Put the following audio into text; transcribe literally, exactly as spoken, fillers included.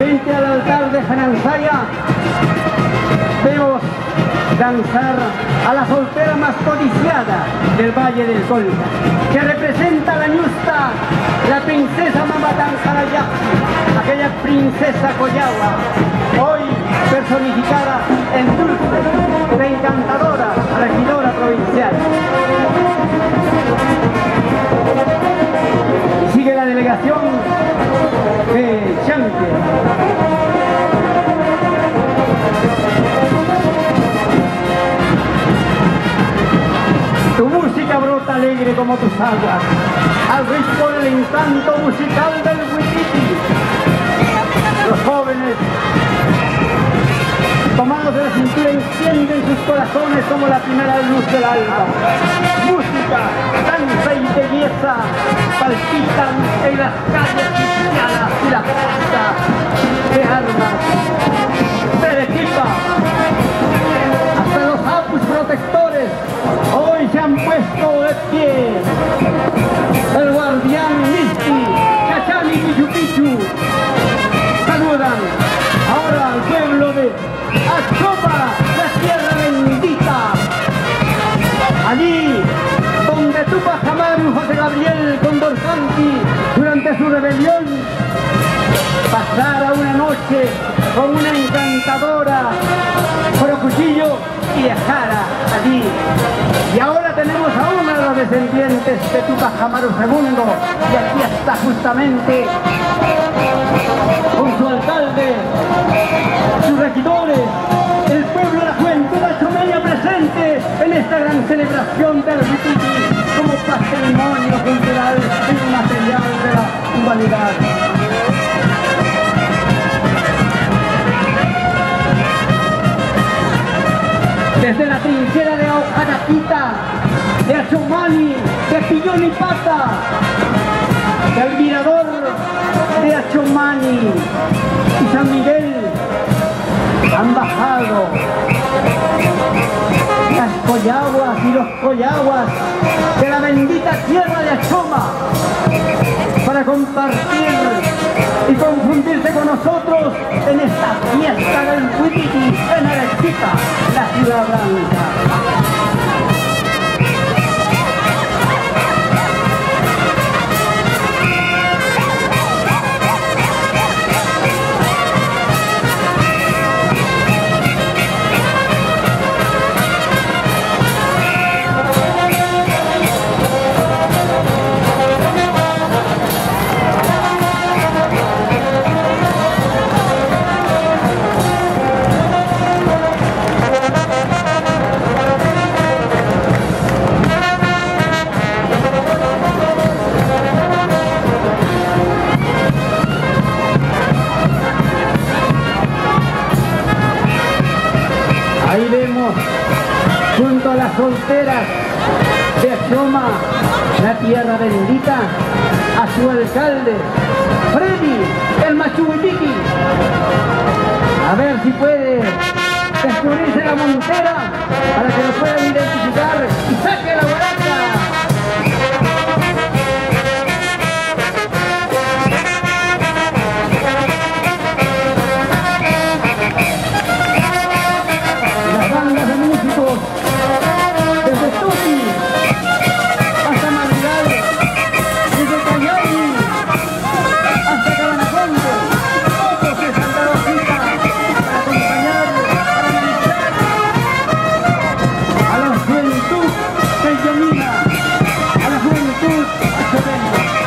Frente al altar de Janansaya vemos danzar a la soltera más codiciada del Valle del Colca, que representa a la ñusta, la princesa Mamatán Jarayá, aquella princesa Coyagua, hoy personificada en dulce, la encantadora regidora provincial. Y sigue la delegación de Chanque. Tu música brota alegre como tus aguas, al ritmo del encanto musical del huititi. Los jóvenes, tomados de la cintura, encienden sus corazones como la primera luz del alba. Música, danza y belleza palpitan en las calles cristianas y la fiesta de armas, de Arequipa. Hasta los apus protectores hoy se han puesto de pie. El guardián Misti, Chachani y Pichu Pichu saludan ahora al pueblo de Achoma, la tierra bendita. Allí donde Tupac Amaru, José Gabriel Condorcanqui, durante su rebelión, pasara una noche con una encantadora Corocuchillo y dejara allí. Y ahora tenemos a uno de los descendientes de Tupac Amaru segundo, y aquí está justamente con su alcalde, sus regidores, el pueblo de la juventud achomeña presente en esta gran celebración del huititi como patrimonio cultural y material de la humanidad. Desde la trinchera de Ojanaquita, de Achomani, de Pillón y Pata, del mirador de Achomani y San Miguel, han bajado las coyaguas y los coyaguas de la bendita tierra de Achoma para compartir y confundirse con nosotros en esta fiesta del huititi en Arequipa, la ciudad blanca. Ahí vemos junto a las solteras de Achoma, la tierra bendita, a su alcalde, Freddy, el Machuhuititi. A ver si puede descubrirse la montera para que lo puedan identificar y saque la guaraca. A la juventud achomeña.